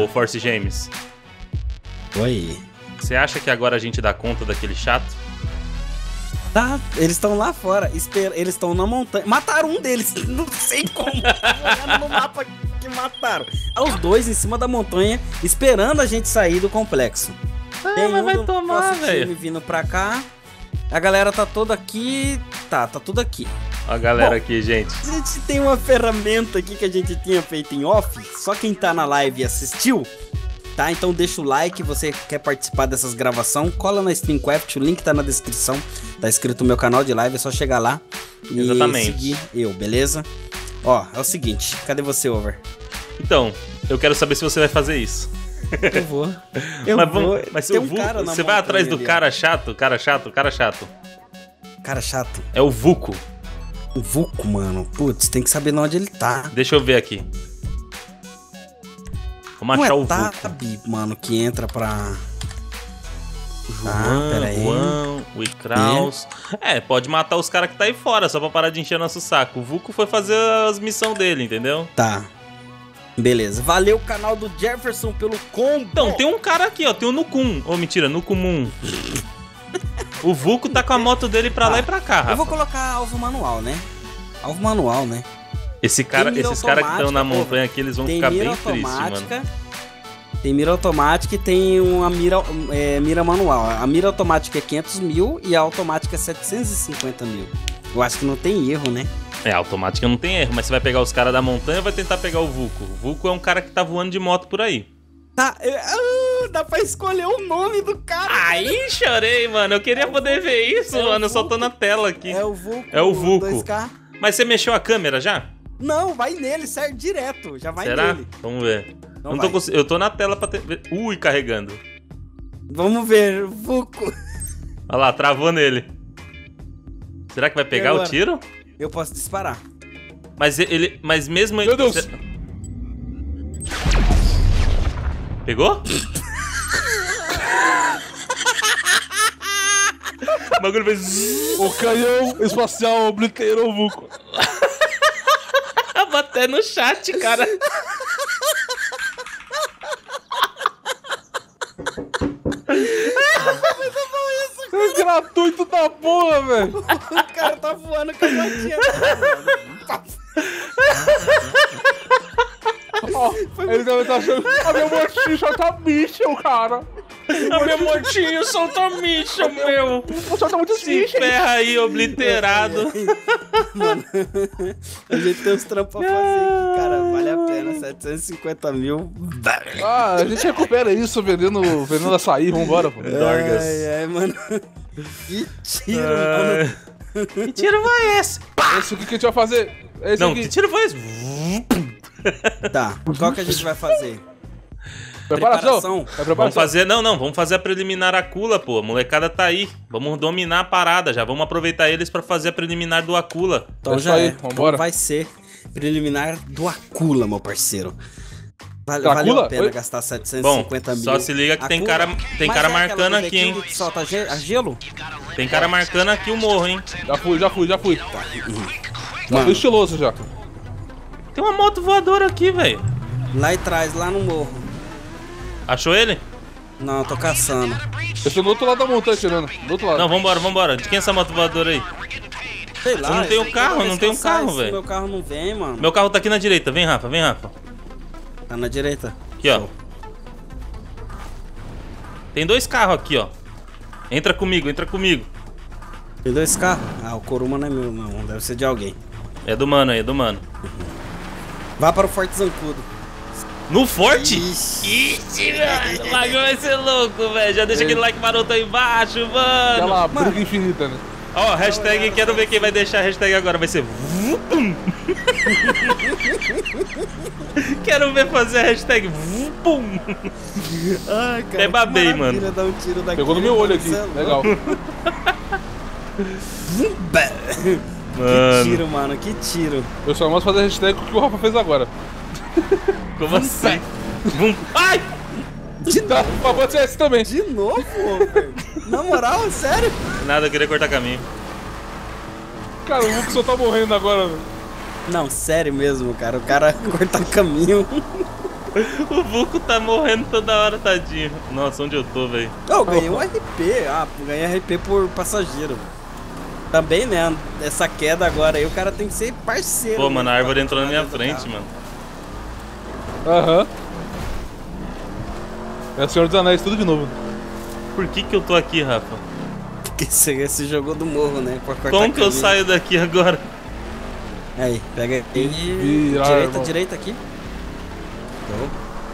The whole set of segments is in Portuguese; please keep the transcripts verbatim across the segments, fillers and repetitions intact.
Force James? Oi. Você acha que agora a gente dá conta daquele chato? Tá, eles estão lá fora, esper... eles estão na montanha. Mataram um deles, não sei como. Olhando no mapa que mataram. Os dois em cima da montanha, esperando a gente sair do complexo. Ah, Tem mas um vai do tomar, nosso time velho. vindo pra cá. A galera tá toda aqui. Tá, tá tudo aqui. Ó a galera Bom, aqui, gente. A gente tem uma ferramenta aqui que a gente tinha feito em off. Só quem tá na live e assistiu. Tá, então deixa o like, você quer participar dessas gravações, cola na Streamcraft, o link tá na descrição, tá escrito no meu canal de live, é só chegar lá e Exatamente. seguir eu, beleza? Ó, é o seguinte, cadê você, Over? Então, eu quero saber se você vai fazer isso. Eu vou. Eu mas vou. vamos, mas Tem o um Vuco, cara na você vai montanha atrás do ali, ó. cara chato, cara chato, cara chato. Cara chato. É o Vuco. O Vuco, mano. Putz, tem que saber onde ele tá. Deixa eu ver aqui. Vamos Não achar é o Vuco. Tabi, mano, que entra pra... Juan, Ah, pera aí. Juan, o Ikraus. É, pode matar os caras que tá aí fora, só pra parar de encher nosso saco. O Vuco foi fazer as missões dele, entendeu? Tá. Beleza. Valeu o canal do Jefferson pelo combo. Então, tem um cara aqui, ó, tem o Nukun. Ô, mentira, Nukumun. O Vuco tá com a moto dele pra Ah, lá e pra cá, Rafa. Eu vou colocar alvo manual, né? Alvo manual, né? Esse cara, Tem mira esses caras que estão na automática, montanha aqui, eles vão Tem ficar mira bem tristes, mano. automática. Tem mira automática e tem uma mira, é, mira manual. A mira automática é quinhentos mil e a automática é setecentos e cinquenta mil. Eu acho que não tem erro, né? É, automática não tem erro, mas você vai pegar os caras da montanha ou vai tentar pegar o Vuco? O Vuco é um cara que tá voando de moto por aí. Tá, é, ah, dá pra escolher o nome do cara. Aí chorei, mano. Eu queria É o poder ver isso, é o mano. Eu só tô Vuco. na tela aqui. É o Vuco. É o Vuco. dois K. Mas você mexeu a câmera já? Não, vai nele, certo? Direto. Já vai Será? nele. Vamos ver. Não Não tô vai. cons... Eu tô na tela pra ter... Ui, carregando. Vamos ver, Vuco. Olha lá, travou nele. Será que vai pegar o agora? tiro? Eu posso disparar. Mas ele... Mas mesmo ele... Meu Deus! Cê- Pegou? O bagulho fez... O canhão espacial obliterou o Vuco. Até no chat, cara. É gratuito da porra, velho. O cara tá voando com a motinha. Ó, ele deve estar achando. A minha motinha solta bicho, cara. A minha motinho solta micha, meu. Solta muito Se bicho. ferra aí, obliterado. Mano, a gente tem uns trampos pra fazer aqui, cara. Vale a pena. setecentos e cinquenta mil. Ah, a gente recupera isso vendendo, vendendo açaí. Vambora, pô. Dorgas. Ai, ai, mano. Que tiro, Ah, mano. que tiro foi esse? Esse aqui que a gente vai fazer. Esse Não, aqui. que tiro foi esse? Tá, qual que a gente vai fazer? Preparação. Preparação. É Vamos preparação. fazer, não, não, vamos fazer a preliminar Akula, pô. A molecada tá aí. Vamos dominar a parada já. Vamos aproveitar eles pra fazer a preliminar do Akula. Então É isso já aí, é. vambora. Então vai ser preliminar do Akula, meu parceiro. Vale, Do valeu Akula? a pena Oi? gastar setecentos e Bom, cinquenta mil. só se liga que tem Akula? cara, tem Mas cara é aquela marcando do aqui, hein. Dequinho que solta ge- a gelo? Tem cara marcando aqui o morro, hein. Já fui, já fui, já fui. Já Mano. fui estiloso já. Tem uma moto voadora aqui, velho. Lá atrás, lá no morro. Achou ele? Não, eu tô caçando. Eu tô do outro lado da montanha tirando. Do outro lado. Não, vambora, vambora. De quem é essa moto voadora aí? Sei lá. Eu não tenho sei carro, toda eu não vez tenho que eu saio carro, assim, velho. Meu carro não vem, mano. Meu carro tá aqui na direita. Vem, Rafa, vem, Rafa. Tá na direita. Aqui, ó. Tem dois carros aqui, ó. Entra comigo, entra comigo. Tem dois carros? Ah, o Kuruma não é meu, não. Deve ser de alguém. É do mano aí, é do mano. Vá para o Forte Zancudo. No forte? Ixi. Ixi, mano. O bagulho vai ser louco, velho. Já deixa aquele like maroto aí embaixo, mano. Aquela Mano. briga infinita, né? Ó, hashtag, quero ver quem vai deixar a hashtag agora. Vai ser... Vupum. Quero ver fazer a hashtag... Vupum. Ai, cara. Até babei, que maravilha mano. dar um tiro daqui, Pegou no meu olho aqui. Cê é louco. Legal. Que Mano, tiro, mano. Que tiro. Eu só posso fazer a hashtag com o que o Rafa fez agora. como assim? Vum. Ai! De Tá, novo? mas pode ser esse também. De novo, velho? Na moral, sério? Nada, eu queria cortar caminho. Cara, o Hulk só tá morrendo agora, velho. Não, sério mesmo, cara. O cara cortar caminho. O Vulco tá morrendo toda hora, tadinho. Nossa, onde eu tô, velho? Eu ganhei um R P. Ah, ganhei R P por passageiro. Também, né? Essa queda agora aí, o cara tem que ser parceiro. Pô, mano, a né, árvore pra entrou na minha ajudar. frente, mano. Aham. É o Senhor dos Anéis, tudo de novo. Por que que eu tô aqui, Rafa? Porque você se jogou do morro, né? Pra cortar Como que eu caminho. saio daqui agora? Aí, pega aí. Vira, Direita, irmão. direita aqui. Show.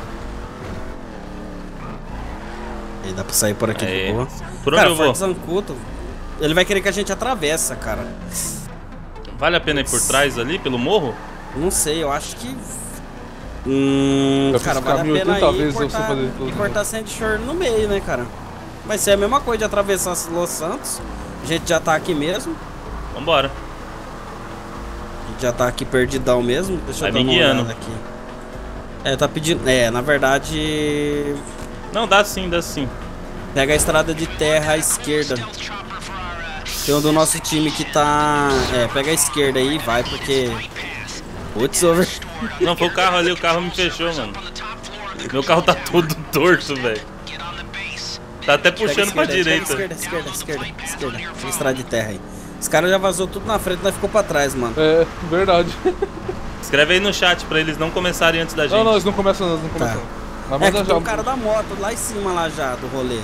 Aí dá pra sair por aqui Aí. de boa. Por onde Cara, eu vou? Forte Zancudo, ele vai querer que a gente atravessa, cara. Vale a pena ir por trás ali, pelo morro? Não sei, eu acho que... Hum, Já fiz cara, vale a caminho pena oitenta ir vezes, eu cortar, sei fazer tudo. e cortar Sandshore no meio, né, cara? Vai ser a mesma coisa de atravessar Los Santos. A gente já tá aqui mesmo. Vambora. A gente já tá aqui perdidão mesmo. Deixa Vai eu dar me uma guiando. olhada aqui. É, tá pedindo... É, na verdade... Não, dá sim, dá sim. Pega a estrada de terra à esquerda. Tem um do nosso time que tá... É, pega a esquerda aí e vai, porque... Putz, over... Não, foi o carro ali, o carro me fechou, mano. Meu carro tá todo torto, velho. Tá até Pega a puxando pra esquerda, direita. Pega a esquerda, esquerda, esquerda, esquerda. Tem estrada de terra aí. Os caras já vazou tudo na frente, nós ficou pra trás, mano. É, verdade. Escreve aí no chat pra eles não começarem antes da gente. Não, não, eles não começam, eles não começam. Mas É manda que já. tem o cara da moto lá em cima lá já, do rolê.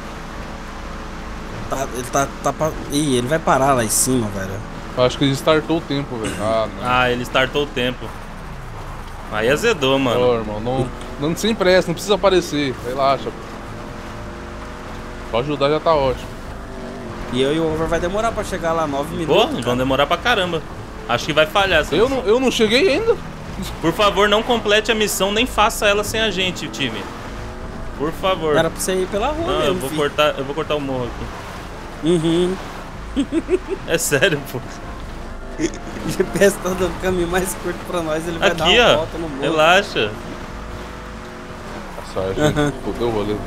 Tá, ele tá, tá pra... Ih, ele vai parar lá em cima, velho. Eu acho que ele startou o tempo, velho. Ah, não. Ah, ele startou o tempo. Aí azedou, mano. Ô, irmão, não, não sem pressa, não precisa aparecer. Relaxa. Só ajudar já tá ótimo. E eu e o Over vai demorar pra chegar lá, nove Pô, minutos. vão cara. demorar pra caramba. Acho que vai falhar. Eu não, eu não cheguei ainda. Por favor, não complete a missão, nem faça ela sem a gente, time. Por favor. Era pra você ir pela rua Não, mesmo, eu vou filho. cortar, eu vou cortar o morro aqui. Uhum. É sério, pô. O G P S tá dando o caminho mais curto pra nós, ele vai dar Aqui, uma ó. volta no morro. Relaxa. Nossa, a gente fodeu o rolê.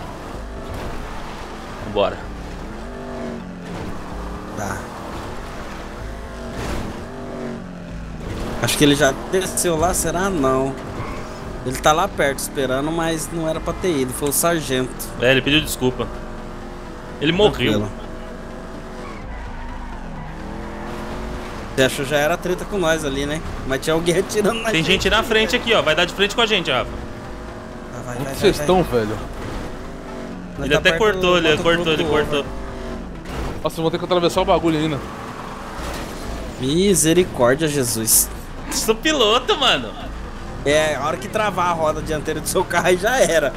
Vambora. Tá. Acho que ele já desceu lá, será? Não. Ele tá lá perto esperando, mas não era pra ter ido, foi o sargento. É, ele pediu desculpa. Ele morreu. Tranquilo. Você achou já era treta com nós ali, né? Mas tinha alguém atirando na Tem gente na frente né? aqui, ó. Vai dar de frente com a gente, Rafa. Ah, vai, vai, Onde vai, vocês vai. estão, velho? Nós Ele tá até perto cortou, do ele motoclube cortou, ele do cortou. Over. Nossa, eu vou ter que atravessar o bagulho ainda. Misericórdia, Jesus. Sou piloto, mano. É, a hora que travar a roda dianteira do seu carro aí já era.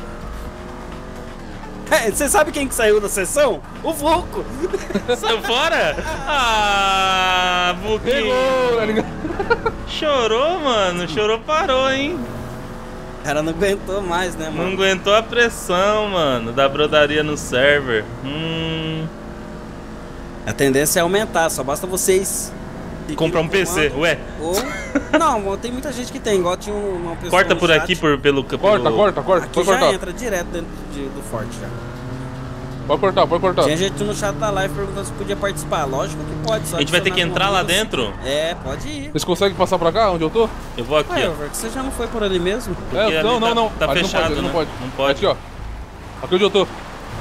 É, você sabe quem que saiu da sessão? O Vulco. Saiu fora? Ah, Buquinho. Pegou, tá ligado? Chorou, mano. Chorou, parou, hein? O cara não aguentou mais, né, Não mano? aguentou a pressão, mano, da brodaria no server. Hum. A tendência é aumentar, só basta vocês... Comprar um P C, ué. Ou... Não, tem muita gente que tem, igual tinha uma pessoa Corta no por chat. aqui por, pelo... Corta, pelo... corta, corta. Aqui Pode já cortar. entra direto dentro de- do forte já. Pode cortar, pode cortar. Tinha gente no chat da live perguntando se podia participar. Lógico que pode, só A gente vai ter que adicionar entrar uma lá música. dentro? É, pode ir. Vocês conseguem passar pra cá, onde eu tô? Eu vou aqui, Ué, ó. Over, você já não foi por ali mesmo? Porque É, ali não, não, tá- não. tá Ali fechado, não né? pode, Não pode. Aqui, ó. Aqui onde eu tô.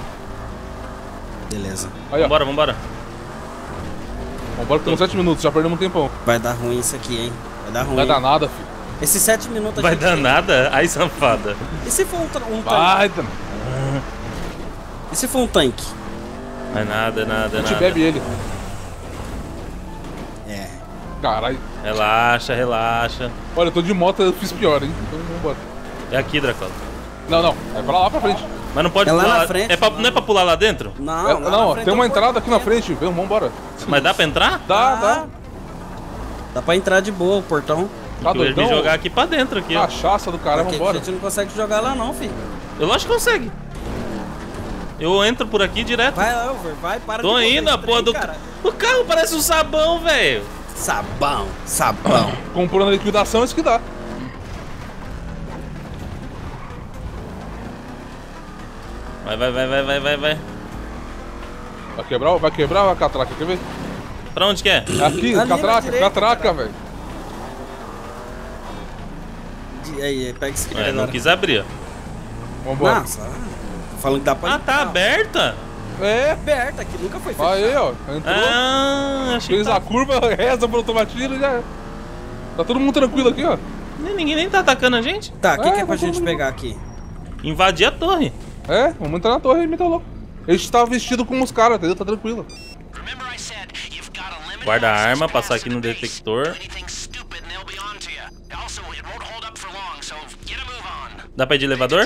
Beleza. Aí, ó. Vambora, vambora. Vambora que tem uns sete minutos, já perdemos um tempão. Vai dar ruim isso aqui, hein? Vai dar ruim. Não vai dar nada, filho. Esses sete minutos a Vai gente dar tem. nada? Ai, safada. E se for um, tra- um tanque? Vai, Dan. E se for um tanque? Vai nada, nada, A gente nada. bebe ele. É. Caralho. Relaxa, relaxa. Olha, eu tô de moto, eu fiz pior, hein? Então vambora. É aqui, Dracola. Não, não. É pra lá pra frente. Mas não pode É lá pular na frente, é pra- não. não é pra pular lá dentro? Não, É, lá na não, frente tem é uma um entrada aqui na portão. frente. Vamos, vambora. Mas dá pra entrar? Dá, Ah, dá. Dá pra entrar de boa o portão. Tá Eu ia me doidão? jogar aqui pra dentro, aqui, ó. Cachaça do cara, Porque a vambora. gente não consegue jogar lá não, filho. Eu acho que consegue. Eu entro por aqui direto. Vai lá, Over, vai, para Tô de correr indo, a esse porra trem, do... cara. O carro parece um sabão, velho. Sabão, sabão. Comprou na liquidação, isso que dá. Vai, vai, vai, vai, vai, vai, vai. Vai quebrar, vai quebrar a catraca, quer ver? Pra onde que é? Aqui, Ali na catraca, direita, catraca, velho. de... Aí, pega esse cara É, não agora. quis abrir, ó. Vambora. Nossa, tô falando que dá pra Ah, tá aberta? É. aberta, aqui nunca foi feito. Aí, ó. Entrou. Ah, achei que Fez a tá... curva, reza pra não tomar tiro e já é. Tá todo mundo tranquilo aqui, ó. Ninguém nem tá atacando a gente. Tá, o que, É, que é pra tá gente todo pegar aqui? Invadir a torre. É, vamos entrar na torre e meter o louco. A gente tava vestido como os caras, entendeu? Tá tranquilo. Guarda a arma, passar aqui no detector. Dá pra ir de elevador?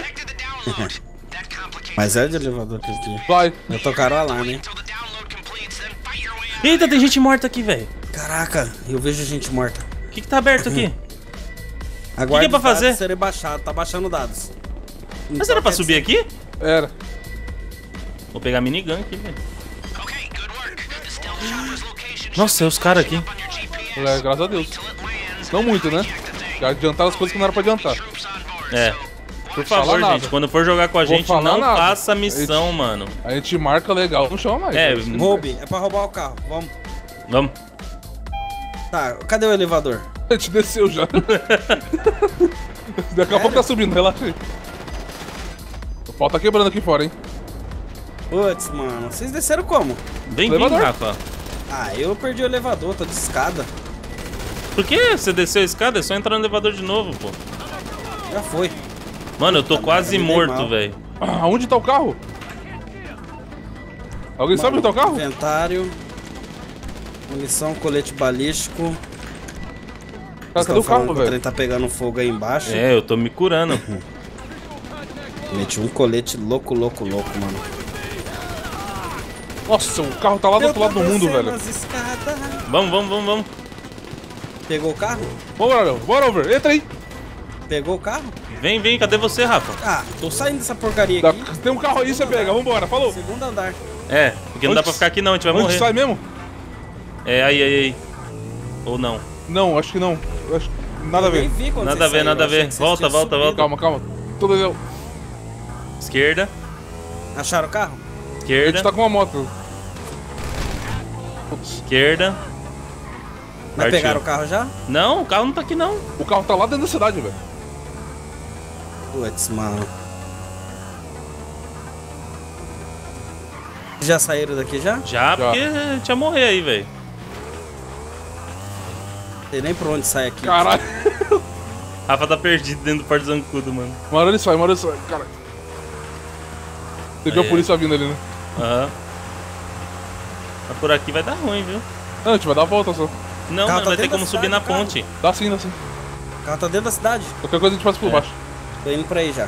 Mas é de elevador aqui. Vai. Eu tô carola, né? Eita, tem gente morta aqui, velho. Caraca, eu vejo gente morta. O que que tá aberto aqui? Aguarde é pra os dados fazer? serem baixados, tá baixando dados. Mas era pra subir aqui? Era. Vou pegar a minigun aqui, velho. Nossa, é os caras aqui. É, graças a Deus. Não muito, né? Já adiantaram as coisas que não era pra adiantar. É. Por Fala favor, nada. gente, quando for jogar com a Vou gente, falar não nada. faça missão, mano. A gente marca legal, não chama mais. É, Isso. Roube, é pra roubar o carro. Vamos. Vamos. Tá, cadê o elevador? A gente desceu já. Daqui a pouco tá subindo, relaxa aí. O pau tá quebrando aqui fora, hein? Putz, mano, vocês desceram como? Vem vir, Elevador. Rafa. Ah, eu perdi o elevador, tô de escada. Por que você desceu a escada? É só entrar no elevador de novo, pô. Já foi. Mano, eu tô quase me dei morto, mal. velho. Aonde tá o carro? Alguém sabe onde tá o carro? Inventário. Munição, colete balístico. Cara, cadê Estão o falando carro, que o velho? trem tá pegando fogo aí embaixo. É, eu tô me curando. Meti um colete louco, louco, louco, mano. Nossa, o carro tá lá do outro lado do mundo, velho. Nas escadas. Vamos, vamos, vamos, vamos. Pegou o carro? Bora, Léo. Bora, over. Entra aí. Pegou o carro? Vem, vem, cadê você, Rafa? Ah, tô saindo dessa porcaria Dá- aqui. Tem um carro aí, você pega. Vambora, falou. Segundo andar. É, porque não dá pra ficar aqui não, a gente vai Onde morrer. sai mesmo? É, aí, aí, aí. Ou não. Não, acho que não. Eu acho que nada a Nem ver. vi quando Nada vocês a ver, saíram, nada a achei ver. que vocês Volta, tinham volta, subido. volta. Calma, calma. Tudo eu. Esquerda, Acharam o carro? A esquerda, gente tá com uma moto. Putz. esquerda. Mas Partiu. pegaram o carro já? Não, o carro não tá aqui não. O carro tá lá dentro da cidade, velho. Putz, mano. Já saíram daqui já? Já, porque a gente ia morrer aí, velho. Não sei nem por onde sai aqui. Caralho. Rafa tá perdido dentro do Porto Zancudo, mano. Uma hora ele sai, uma hora ele sai. Caralho. Você viu a Aí. polícia vindo ali, né? Aham. Mas por aqui vai dar ruim, viu? Não, a gente vai dar a volta só. Não, Carro mano, tá vai ter dentro como da subir cidade, na cara. ponte. Dá sim, dá sim. O carro tá dentro da cidade. Qualquer coisa a gente passa por É. baixo. Tô indo pra aí já.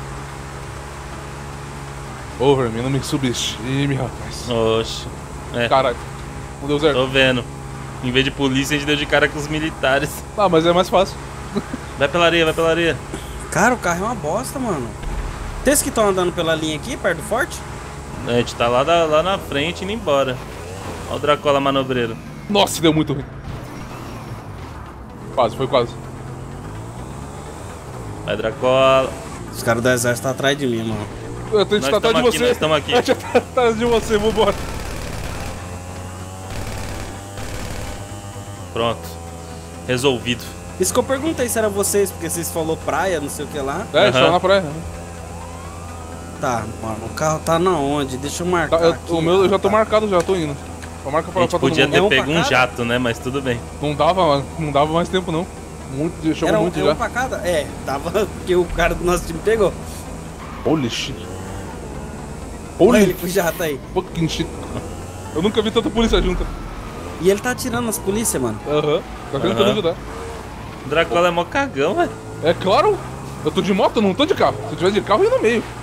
Over, me não me subestime, rapaz. Oxe. É, Caralho. Não deu certo. tô vendo. Em vez de polícia, a gente deu de cara com os militares. Ah, mas é mais fácil. Vai pela areia, vai pela areia. Cara, o carro é uma bosta, mano. Tem esses que estão andando pela linha aqui, perto do forte? A gente tá lá, da- lá na frente indo embora. Olha o Dracola manobreiro. Nossa, deu muito ruim. Quase, foi quase. Vai, Dracola. Os caras do exército estão atrás de mim, mano. Eu tô Nós atrás de tamo aqui, você. nós tamo aqui. A gente tá atrás de você, vambora. Pronto. Resolvido. Isso que eu perguntei se era vocês, porque vocês falou praia, não sei o que lá. É, a gente Aham. tá na praia. Tá, mano, o carro tá na onde? Deixa eu marcar Tá, eu- aqui. o meu eu já tô rapaz. marcado, já tô indo. Só marca A pra, gente pra todo podia mundo. ter É um pra pego um cada? jato, né? Mas tudo bem. Não dava, mano. Não dava mais tempo, não. Muito, deixou Era um, muito é já. um pra cada? É, tava porque o cara do nosso time pegou. Holy shit. Olha ele Holy com o jato aí. fucking shit. Eu nunca vi tanta polícia junta. E ele tá atirando nas polícias, mano. Aham. Tá tentando Aham. ajudar. O Dracola é mó cagão, velho. É claro. Eu tô de moto, eu não tô de carro. Se eu tiver de carro, eu ia no meio.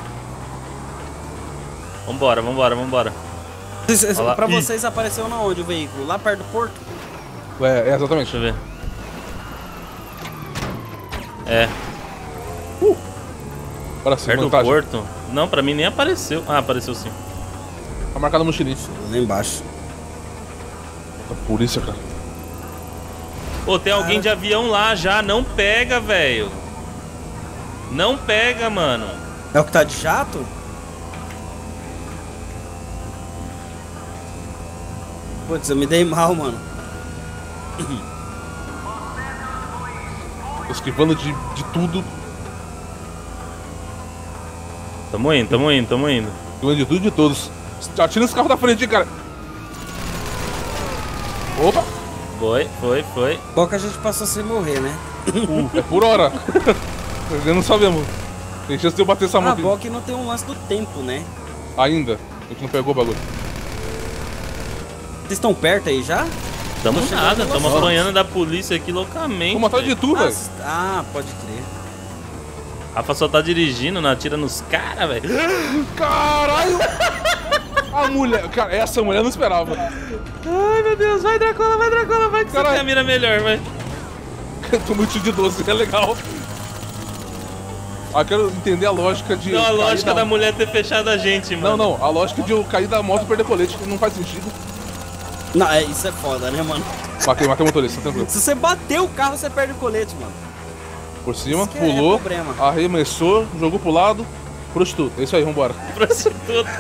Vambora, vambora, vambora. Vocês- Olha lá. Pra Ih. vocês apareceu na onde o veículo? Lá perto do porto? É, é exatamente. Deixa eu ver. É, Para sim, perto do vantagem. porto. Não, pra mim nem apareceu. Ah, apareceu sim. Tá marcado no mochilinho. Lá embaixo. A polícia, cara. Pô, tem alguém de avião lá já. Não pega, velho. Não pega, mano. É o que tá de jato? Putz, eu me dei mal, mano. Esquivando de, de tudo. Tamo indo, tamo indo, tamo indo. Esquivando de tudo e de todos. Atira esse carro da frente, cara. Opa! Foi, foi, foi. Bom que a gente passou sem morrer, né? Uh, é por hora. Nós não sabemos. Tem chance de eu bater essa Ah, moto bom que não tem um lance do tempo, né? ainda. A gente não pegou o bagulho. Vocês estão perto aí já? Tamo Tô chegando nada, em tamo vocês. apanhando da polícia aqui loucamente. Vamos atrás de velho. tu, Ah, velho. s- ah, pode crer. Rafa só tá dirigindo, não atira nos caras, velho. Caralho! A mulher, cara, essa mulher eu não esperava. Ai, meu Deus, vai Dracola, vai Dracola, vai que você Caralho. tem a mira melhor, vai. Eu tô muito de doce, é legal. Ah, eu quero entender a lógica de. Não, a cair lógica da mulher ter fechado a gente, Não, mano. não, a lógica de eu cair da moto e perder colete, que não faz sentido. Não, é, isso é foda, né, mano? Matei, matei o motorista, tranquilo. Se você bater o carro, você perde o colete, mano. Por cima, Isso que é pulou, problema. arremessou, jogou pro lado, prostituta. É isso aí, vambora. Prostituta.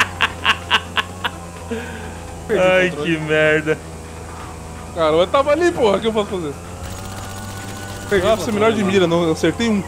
Perdi o Ai, controle. que merda. Cara, eu tava ali, porra, o que eu posso fazer? Perdi Ah, o você controle, melhor de mano. mira, não, eu acertei um.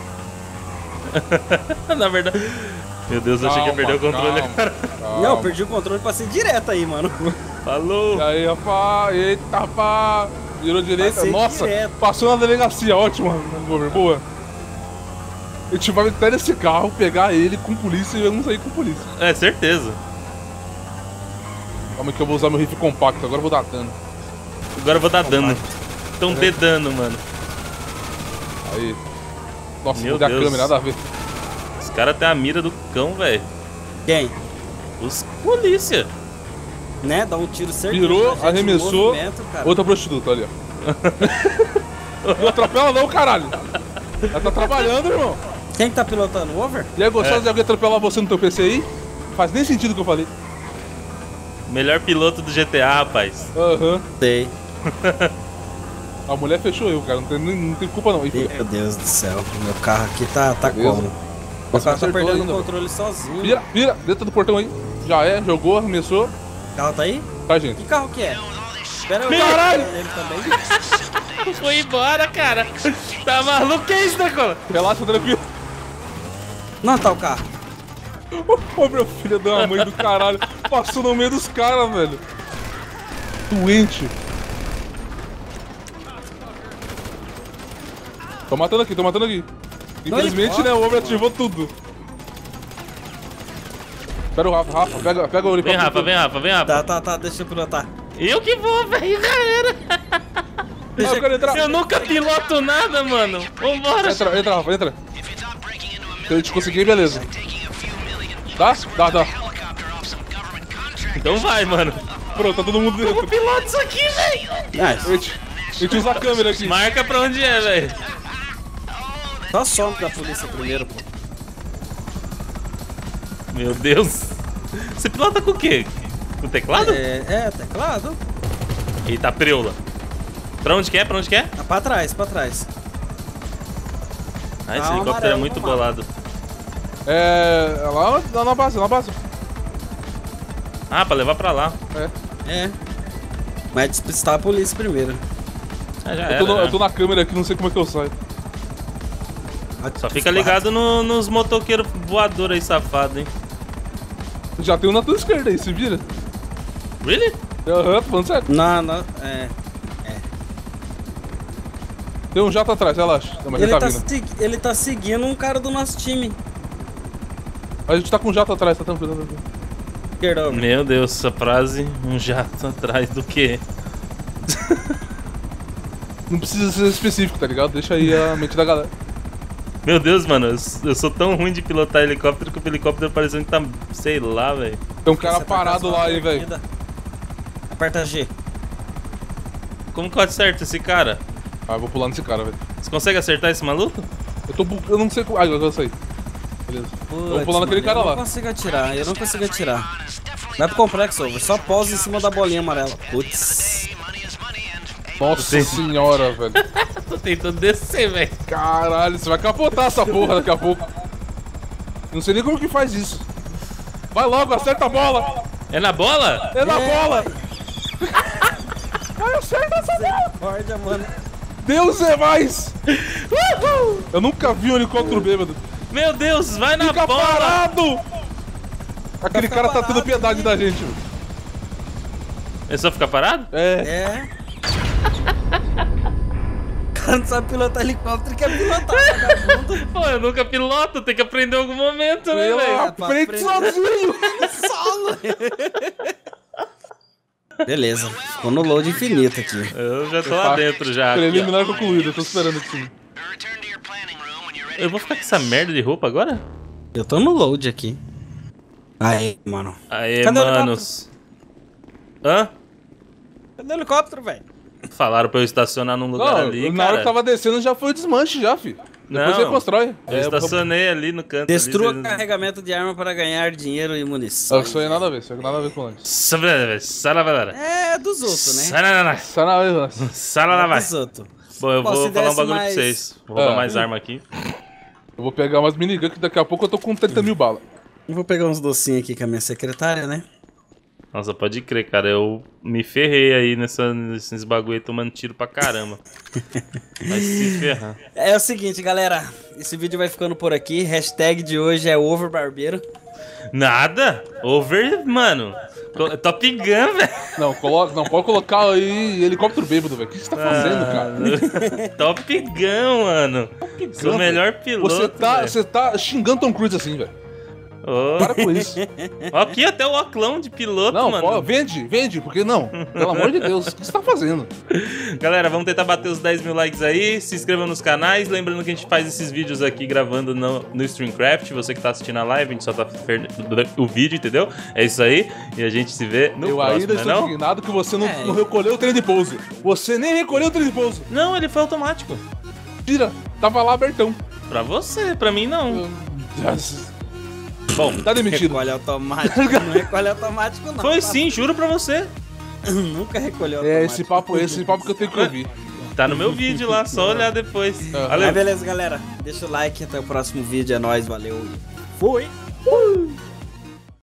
Na verdade. Meu Deus, eu achei que ia perder o controle calma, agora. calma. Não, eu perdi o controle, passei direto aí, mano. Falou. E aí, rapaz, eita, rapaz, virou direita. Passei Nossa, direto. passou na delegacia, ótimo, Gover, boa. A gente vai entrar nesse carro, pegar ele com polícia e eu não sair com polícia. É, certeza. Calma aí que eu vou usar meu rifle compacto, agora eu vou dar dano. Agora eu vou dar dano. Tão dedando, mano. Aí. Nossa, Meu mudei a Deus. câmera, nada a ver. Os caras têm a mira do cão, velho. Quem? Os polícia. Né? Dá um tiro certinho. Virou, na gente, arremessou, movimento, cara. outra prostituta, olha. Não atropela não, caralho. Ela tá trabalhando, irmão. Quem que tá pilotando? O Over? E aí, gostosa É. de alguém atropelar você no teu P C aí? Faz nem sentido o que eu falei. Melhor piloto do G T A, rapaz. Aham. Sei. A mulher fechou eu, cara. Não tem, não tem culpa não. Ih, foi. Meu Deus do céu. Meu carro aqui tá, tá Beleza. como? O Você carro tá acertou perdendo ainda, o controle sozinho. Vira, vira, dentro do portão aí. Já é, jogou, arremessou. O carro tá aí? Tá, gente. Que carro que é? Espera eu Caralho! ele também. Foi embora, cara. Tá maluco? Que é isso, Dracola? Relaxa, tranquilo. Não, tá o carro. Ô, meu filho da mãe do caralho. Passou no meio dos caras, velho. Doente. Tô matando aqui, tô matando aqui. Infelizmente, né, o homem ativou tudo. Espera o Rafa, Rafa, pega, pega o Vem, helicóptero. Rafa, vem, Rafa, vem, Rafa. Tá, tá, tá, deixa eu pilotar. Eu que vou, velho. Já era. Ah, eu quero entrar. Eu nunca piloto nada, mano. Vambora. Entra, entra, Rafa, entra. Se a gente conseguir, beleza. Dá? Dá, dá. Então vai, mano. Pronto, tá todo mundo Eu dentro. piloto isso aqui, velho. Ah, A gente, a gente usa a câmera aqui. Marca pra onde é, velho. só some da polícia primeiro, pô. Meu Deus. Você pilota com o quê? Com o teclado? É, é, teclado. Eita, preula. Pra onde que é? Pra onde que é? Tá pra trás, pra trás. Ah, esse Ah, o helicóptero é amarelo muito no mapa. bolado. É. Lá, lá na base, lá na base. Ah, pra levar pra lá. É. É. Mas despistar a polícia primeiro. Ah, já Eu era, tô, no- já. eu tô na câmera aqui, não sei como é que eu saio. Só fica ligado no- nos motoqueiros voadores aí, safado, hein? Já tem um na tua esquerda aí, se vira. Really? Aham, tô falando sério. Não, não, é. Tem um jato atrás, relaxa. Não, mas ele, Ele tá tá, vindo. segui- ele tá seguindo um cara do nosso time. A gente tá com um jato atrás, tá tranquilo, tá tranquilo. Esquerda, Over. Meu Deus, essa frase, um jato atrás do quê? Não precisa ser específico, tá ligado? Deixa aí a mente da galera. Meu Deus, mano, eu, eu sou tão ruim de pilotar helicóptero que o helicóptero parecendo que tá, sei lá, velho. Tem um cara Você parado aperta lá só aí, a velho. corrida. Aperta G. Como que eu acerto esse cara? Ah, eu vou pular nesse cara, velho. Você consegue acertar esse maluco? Eu tô bu... Eu não sei como. Ah, eu saí. Beleza. eu vou pular naquele Putz, cara mano, lá. Eu não consigo atirar, eu não consigo atirar. Vai pro complexo, Over. Só pausa em cima da bolinha amarela. Putz. Nossa Tem- senhora, velho. Tô tentando descer, velho. Caralho, você vai capotar essa porra daqui a pouco. Não sei nem como que faz isso. Vai logo, acerta a bola. É na bola? É na É. bola. Vai, acerta essa bola. Misericórdia, mano. Deus é mais! Eu nunca vi um helicóptero bêbado. Meu Deus, vai na Fica bola! parado! Aquele Fica cara tá parado, tendo piedade hein? da gente, mano. É só ficar parado? É. É. O cara não sabe pilotar helicóptero, quer pilotar, vagabundo. Pô, eu nunca piloto, tem que aprender em algum momento, né, Eu velho? aprendo sozinho! Solo. Beleza, ficou no load infinito aqui. Eu já tô lá dentro já. aqui, ó. Preliminar concluído, eu tô esperando aqui. Eu vou ficar com essa merda de roupa agora? Eu tô no load aqui. Aí, mano. Aê, Cadê o manos. Hã? Cadê o helicóptero, velho? Falaram pra eu estacionar num lugar Não, ali, na cara. hora que tava descendo já foi o desmanche já, filho. Depois Não, você reconstrói. Eu estacionei ali no canto. Destrua ali, carregamento de arma para ganhar dinheiro e munição. Ah, isso aí nada a ver, isso aí nada a ver com antes. Saravara. É dos outros, né? Sararara. Só na vez antes. Sararara. Dos outros. Bom, eu Pô, vou se falar um desse bagulho mais- pra vocês. Vou roubar Ah. mais arma aqui. Eu vou pegar umas minigun que daqui a pouco eu tô com trinta mil balas. Eu vou pegar uns docinhos aqui com a minha secretária, né? Nossa, pode crer, cara. Eu me ferrei aí nessa, nesses bagulho aí, tomando tiro pra caramba. Vai se ferrar. É o seguinte, galera. Esse vídeo vai ficando por aqui. Hashtag de hoje é overbarbeiro. Nada? Over, mano. Co- Top Gun, velho. Não, coloca, não, pode colocar aí helicóptero bêbado, velho. O que você tá fazendo, cara? Top Gun, mano. Sou o melhor piloto. Você tá, velho. você tá xingando Tom Cruise assim, velho. Ô, Para com isso. ó, aqui até o oclão de piloto, Não, mano. pô, vende, vende, porque não? Pelo amor de Deus, o que você tá fazendo? Galera, vamos tentar bater os dez mil likes aí. Se inscrevam nos canais. Lembrando que a gente faz esses vídeos aqui gravando no, no StreamCraft. Você que tá assistindo a live, a gente só tá perdendo o vídeo, entendeu? É isso aí. E a gente se vê no Eu próximo, ainda né, estou não? indignado que você não, É. não recolheu o trem de pouso. Você nem recolheu o trem de pouso. Não, ele foi automático. Tira, tava lá abertão. Pra você, pra mim não. Bom, tá demitido. Recolhe automático. Não recolhe automático, não. Foi tá? sim, juro pra você. Nunca recolheu É automático. esse papo, esse papo que eu tenho que ouvir. Tá no meu vídeo lá, só olhar depois. Ah. Valeu. Mas beleza, galera. Deixa o like. Até o próximo vídeo. É nóis. Valeu. Fui.